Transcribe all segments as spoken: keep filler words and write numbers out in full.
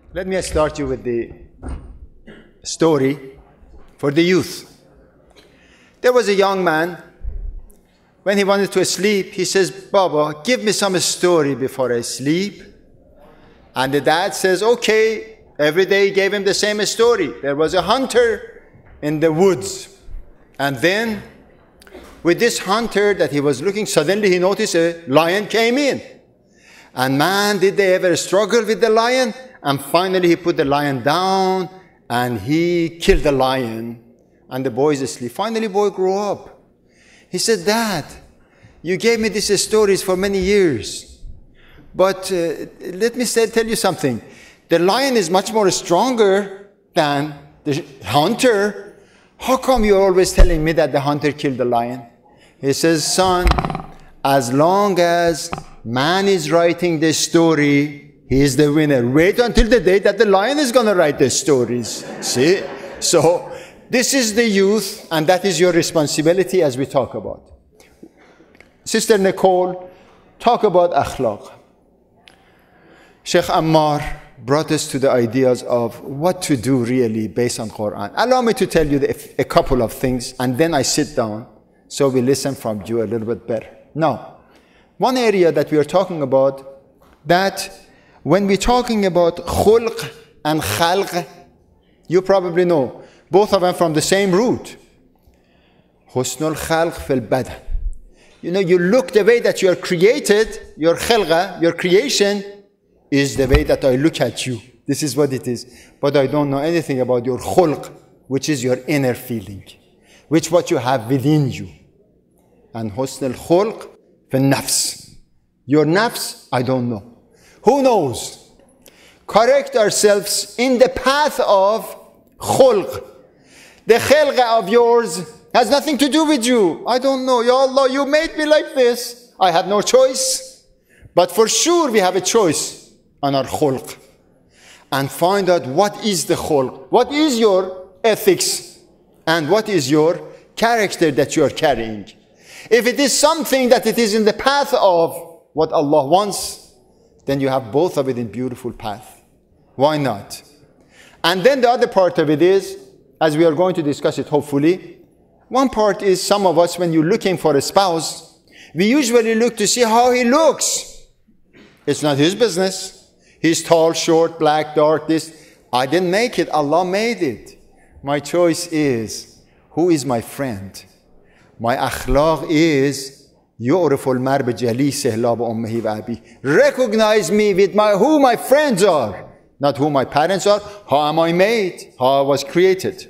Let me start you with the story for the youth. There was a young man. When he wanted to sleep, he says, Baba, give me some story before I sleep. And the dad says, okay. Every day he gave him the same story. There was a hunter in the woods. And then, with this hunter that he was looking, suddenly he noticed a lion came in. And man, did they ever struggle with the lion? And finally he put the lion down and he killed the lion. And the boy is asleep. Finally, boy grew up. He said, Dad, you gave me these stories for many years. But uh, let me say, tell you something. The lion is much more stronger than the hunter. How come you're always telling me that the hunter killed the lion? He says, son, as long as man is writing this story, he is the winner. Wait until the day that the lion is going to write the stories. See? So, this is the youth, and that is your responsibility as we talk about. Sister Nicole, talk about akhlaq. Sheikh Ammar brought us to the ideas of what to do really based on Quran. Allow me to tell you the, a couple of things, and then I sit down so we listen from you a little bit better. Now, one area that we are talking about, that when we're talking about khulq and khalq, you probably know, both of them from the same root. Husnul khalq fil badan. You know, you look the way that you are created, your khalqa, your creation, is the way that I look at you. This is what it is. But I don't know anything about your khulq, which is your inner feeling, which what you have within you. And husn al-khulq fil nafs. Your nafs, I don't know. Who knows? Correct ourselves in the path of khulq. The khalqa of yours has nothing to do with you. I don't know. Ya Allah, you made me like this. I had no choice. But for sure we have a choice on our khulq, and find out what is the khulq, what is your ethics, and what is your character that you are carrying. If it is something that it is in the path of what Allah wants, then you have both of it in beautiful path. Why not? And then the other part of it is, as we are going to discuss it hopefully, one part is some of us, when you're looking for a spouse, we usually look to see how he looks. It's not his business. He's tall, short, black, dark, this. I didn't make it. Allah made it. My choice is, who is my friend? My akhlaq is, يُعْرِفُ الْمَرْءُ بِجَلِيسِهِ لَا بِأُمِّهِ وَأَبِيهِ. Recognize me with my, who my friends are. Not who my parents are. How am I made? How I was created.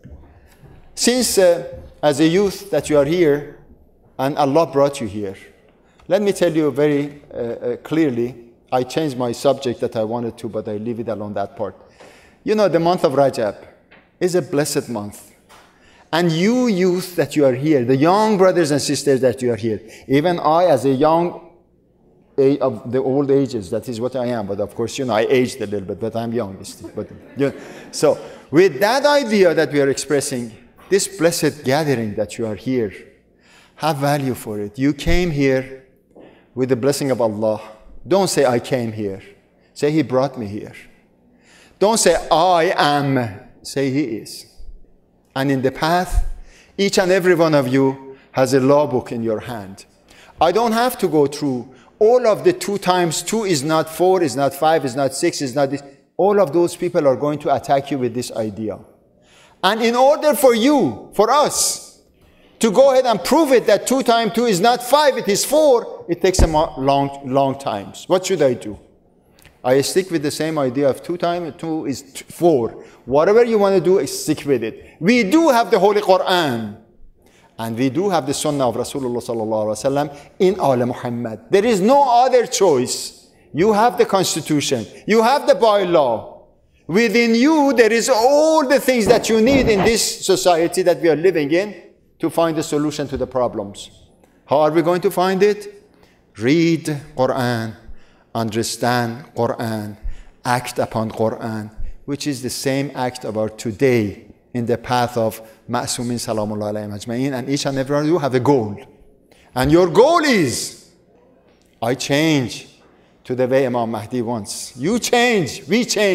Since uh, as a youth that you are here, and Allah brought you here, let me tell you very uh, uh, clearly, I changed my subject that I wanted to, but I leave it alone, that part. You know, the month of Rajab is a blessed month. And you youth that you are here, the young brothers and sisters that you are here, even I as a young age of the old ages, that is what I am. But of course, you know, I aged a little bit, but I'm young. But, you know, so with that idea that we are expressing, this blessed gathering that you are here, have value for it. You came here with the blessing of Allah. Don't say, I came here. Say, He brought me here. Don't say, I am. Say, He is. And in the path, each and every one of you has a law book in your hand. I don't have to go through all of the two times two is not four, is not five, is not six, is not this. All of those people are going to attack you with this idea. And in order for you, for us, to go ahead and prove it that two times two is not five, it is four, it takes a long, long time. What should I do? I stick with the same idea of two times two is four. Whatever you want to do, stick with it. We do have the Holy Quran. And we do have the Sunnah of Rasulullah sallallahu alaihi wasallam in Al Muhammad. There is no other choice. You have the Constitution. You have the bylaw. Within you, there is all the things that you need in this society that we are living in to find a solution to the problems. How are we going to find it? Read Quran, understand Quran, act upon Quran, which is the same act of our today in the path of Ma'sumin Salamullah alayhim ajma'in, and each and every one of you have a goal. And your goal is, I change to the way Imam Mahdi wants. You change, we change.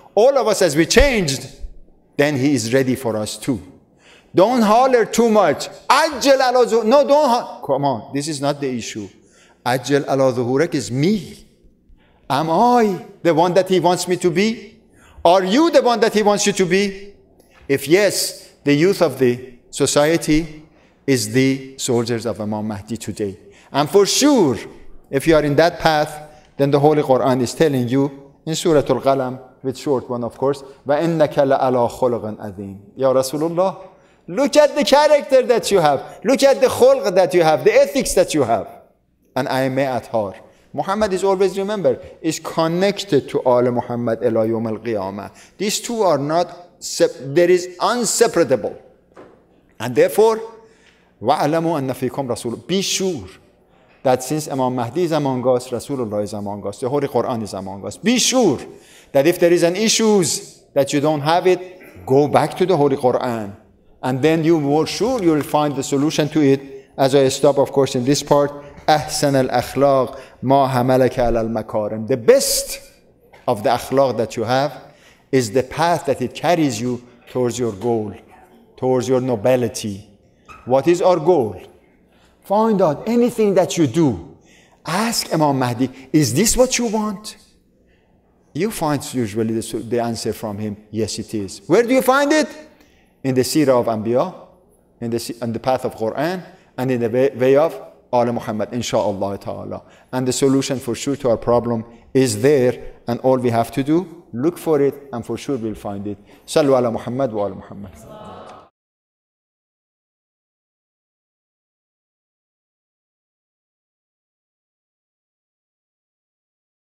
all of us as we changed, then he is ready for us too. Don't holler too much. Ajjal ala zuhur. No, don't. Ho- Come on, this is not the issue. Ajjal ala zuhurek is me. Am I the one that he wants me to be? Are you the one that he wants you to be? If yes, the youth of the society is the soldiers of Imam Mahdi today. And for sure, if you are in that path, then the Holy Quran is telling you in Surah Al-Qalam, with short one of course, وَإِنَّكَ لَعَلَىٰ خُلُقٍ عَظِيمٍ. Ya Rasulullah, look at the character that you have. Look at the khulq that you have, the ethics that you have. And Aimeh Athar. Muhammad is always, remember, is connected to Al Muhammad ila yawm al-qiyamah. These two are not, there is inseparable. And therefore, وَعَلَمُوا أَنَّ فِيكُمْ رَسُولٌ. Be sure that since Imam Mahdi is among us, Rasulullah is among us, the Holy Quran is among us. Be sure that if there is an issues that you don't have it, go back to the Holy Quran. And then you will sure you will find the solution to it. As I stop, of course, in this part, أحسن الأخلاق ما حملك على المكارم. The best of the akhlaq that you have is the path that it carries you towards your goal, towards your nobility. What is our goal? Find out anything that you do. Ask Imam Mahdi, is this what you want? You find usually the, the answer from him, yes it is. Where do you find it? In the Sirah of Anbiya, in the, in the path of Quran, and in the way, way of Al Muhammad, insha'Allah ta'ala. And the solution for sure to our problem is there, and all we have to do, look for it, and for sure we'll find it. Sallu ala Muhammad wa ala Muhammad.